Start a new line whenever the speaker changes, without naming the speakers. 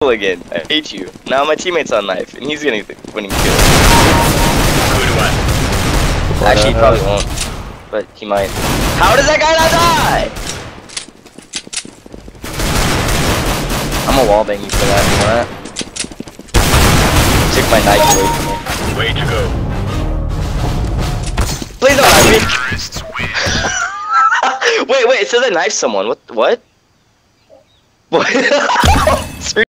again. I hate you. Now my teammate's on knife, and he's getting the winning kill.
Good one.
Actually, he probably won't, but he might. How does that guy not die? I'm a wallbang you for that. You want that? Took my knife away from me.
Way to go.
Please don't knife me. Wait, it says I knifed someone. What? What?